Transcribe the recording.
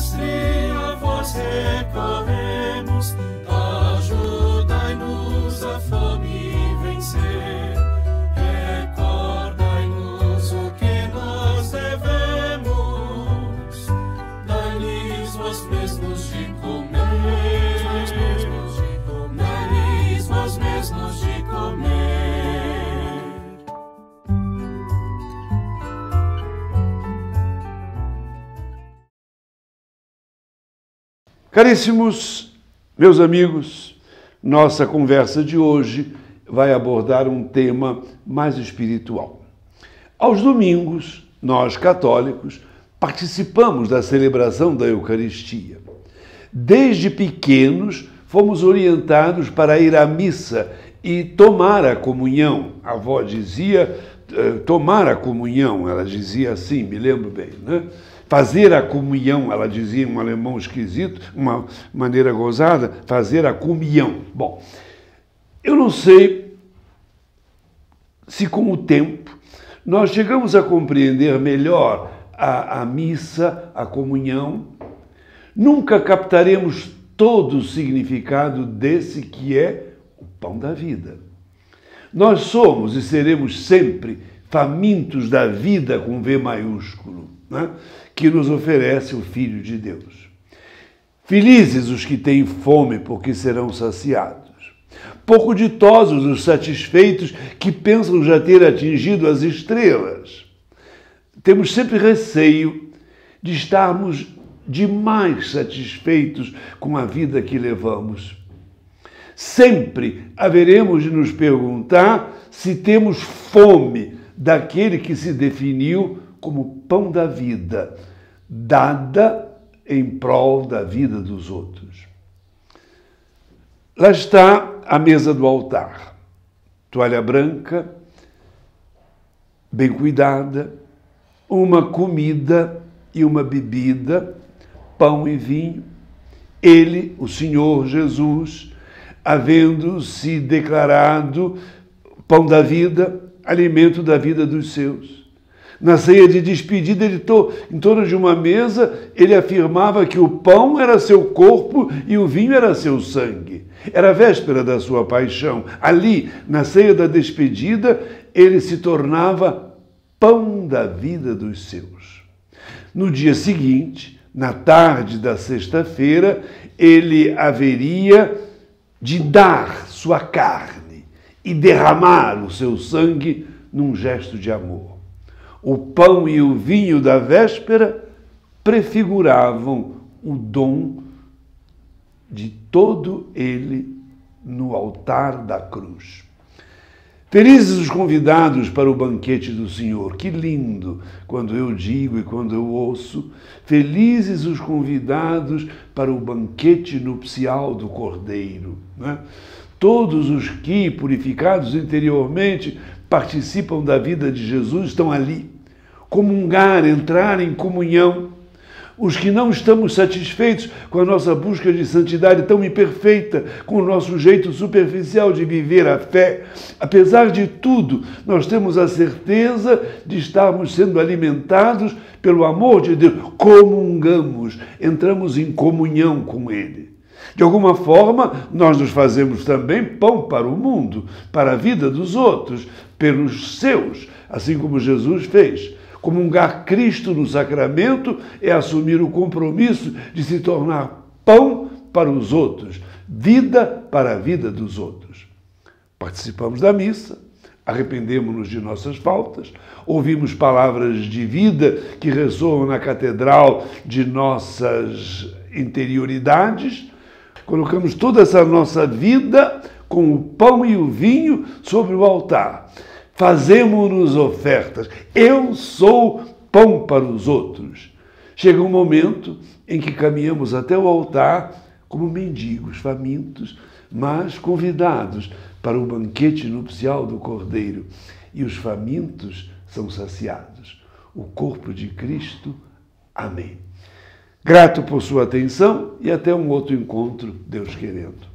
Mestre, a vós recorremos, ajudai-nos a fome vencer. Recordai-nos o que nós devemos, dai-lhes vós mesmos de comer, dai-lhes vós mesmos de comer. Caríssimos meus amigos, nossa conversa de hoje vai abordar um tema mais espiritual. Aos domingos, nós católicos participamos da celebração da Eucaristia. Desde pequenos, fomos orientados para ir à missa e tomar a comunhão. A avó dizia tomar a comunhão, ela dizia assim, me lembro bem, né? Fazer a comunhão, ela dizia em um alemão esquisito, uma maneira gozada, fazer a comunhão. Bom, eu não sei se com o tempo nós chegamos a compreender melhor a missa, a comunhão. Nunca captaremos todo o significado desse que é o pão da vida. Nós somos e seremos sempre famintos da vida com V maiúsculo, né? Que nos oferece o Filho de Deus. Felizes os que têm fome, porque serão saciados. Pouco ditosos os satisfeitos que pensam já ter atingido as estrelas. Temos sempre receio de estarmos demais satisfeitos com a vida que levamos. Sempre haveremos de nos perguntar se temos fome daquele que se definiu como pão da vida, dada em prol da vida dos outros. Lá está a mesa do altar, toalha branca, bem cuidada, uma comida e uma bebida, pão e vinho. Ele, o Senhor Jesus, havendo se declarado pão da vida, alimento da vida dos seus. Na ceia de despedida, em torno de uma mesa, ele afirmava que o pão era seu corpo e o vinho era seu sangue. Era a véspera da sua paixão. Ali, na ceia da despedida, ele se tornava pão da vida dos seus. No dia seguinte, na tarde da sexta-feira, ele haveria de dar sua carne e derramar o seu sangue num gesto de amor. O pão e o vinho da véspera prefiguravam o dom de todo ele no altar da cruz. Felizes os convidados para o banquete do Senhor. Que lindo quando eu digo e quando eu ouço. Felizes os convidados para o banquete nupcial do Cordeiro, né? Todos os que, purificados interiormente, participam da vida de Jesus estão ali. Comungar, entrar em comunhão. Os que não estamos satisfeitos com a nossa busca de santidade tão imperfeita, com o nosso jeito superficial de viver a fé, apesar de tudo, nós temos a certeza de estarmos sendo alimentados pelo amor de Deus. Comungamos, entramos em comunhão com Ele. De alguma forma, nós nos fazemos também pão para o mundo, para a vida dos outros, pelos seus, assim como Jesus fez. Comungar Cristo no sacramento é assumir o compromisso de se tornar pão para os outros, vida para a vida dos outros. Participamos da missa, arrependemos-nos de nossas faltas, ouvimos palavras de vida que ressoam na catedral de nossas interioridades, colocamos toda essa nossa vida com o pão e o vinho sobre o altar. Fazemos-nos ofertas. Eu sou pão para os outros. Chega um momento em que caminhamos até o altar como mendigos, famintos, mas convidados para o banquete nupcial do Cordeiro. E os famintos são saciados. O corpo de Cristo. Amém. Grato por sua atenção e até um outro encontro, Deus querendo.